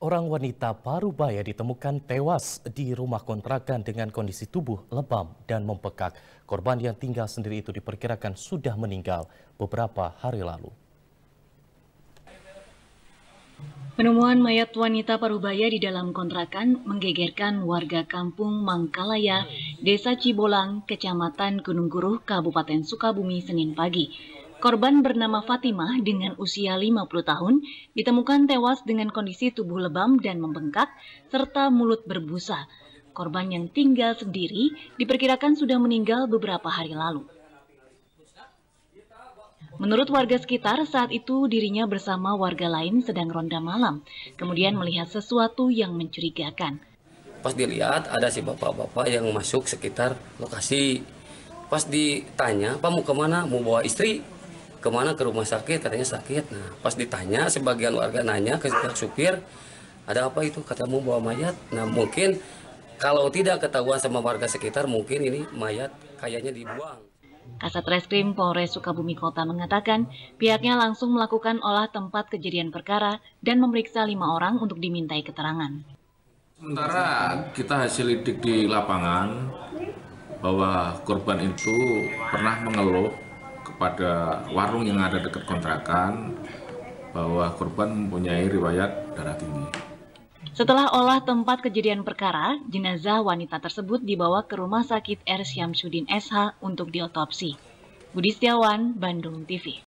Orang wanita Parubaya ditemukan tewas di rumah kontrakan dengan kondisi tubuh lebam dan membekak. Korban yang tinggal sendiri itu diperkirakan sudah meninggal beberapa hari lalu. Penemuan mayat wanita Parubaya di dalam kontrakan menggegerkan warga kampung Mangkalaya, Desa Cibolang, Kecamatan Gunung Guruh, Kabupaten Sukabumi, Senin pagi. Korban bernama Fatimah dengan usia 50 tahun ditemukan tewas dengan kondisi tubuh lebam dan membengkak serta mulut berbusa. Korban yang tinggal sendiri diperkirakan sudah meninggal beberapa hari lalu. Menurut warga sekitar, saat itu dirinya bersama warga lain sedang ronda malam, kemudian melihat sesuatu yang mencurigakan. Pas dilihat ada si bapak-bapak yang masuk sekitar lokasi. Pas ditanya, "Pak mau kemana? Mau bawa istri? Kemana? Ke rumah sakit?" Katanya sakit. Nah, pas ditanya, sebagian warga nanya ke supir, "Ada apa itu?" Kata mau bawa mayat. Nah, mungkin kalau tidak ketahuan sama warga sekitar, mungkin ini mayat kayaknya dibuang. Kasat Reskrim Polres Sukabumi Kota mengatakan pihaknya langsung melakukan olah tempat kejadian perkara dan memeriksa 5 orang untuk dimintai keterangan. Sementara kita hasil lidik di lapangan bahwa korban itu pernah mengeluh kepada warung yang ada dekat kontrakan bahwa korban mempunyai riwayat darah tinggi. Setelah olah tempat kejadian perkara, jenazah wanita tersebut dibawa ke Rumah Sakit R. Syamsuddin SH untuk diotopsi. Budi Setiawan, Bandung TV.